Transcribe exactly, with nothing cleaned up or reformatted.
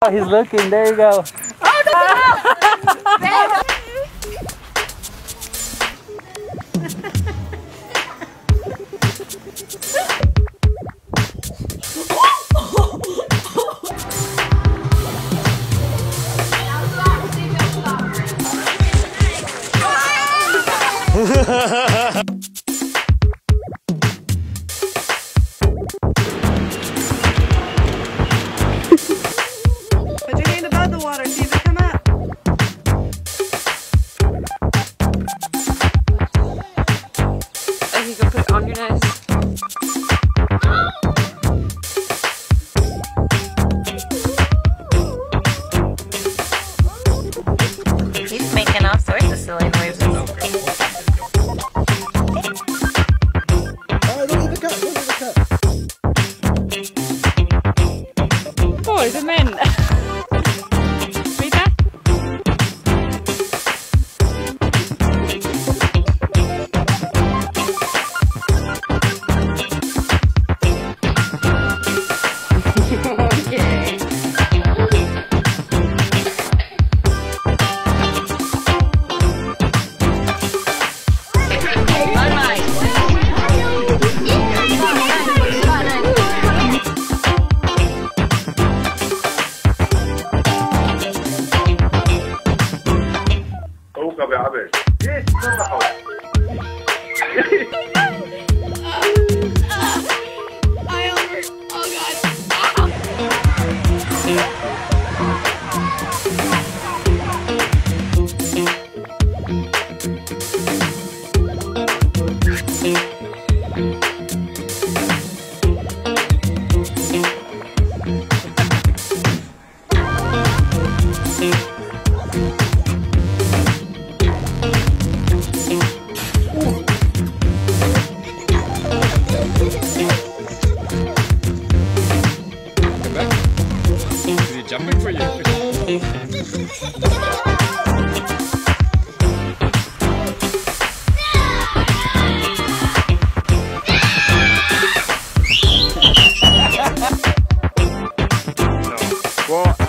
Oh, he's looking. There you go. Oh, no! Put your hand above the water, see if it come up. And you can put it on your nose. He's making all sorts of silly noises. Boys and men. Read that. Okay. Jumping for you. Well,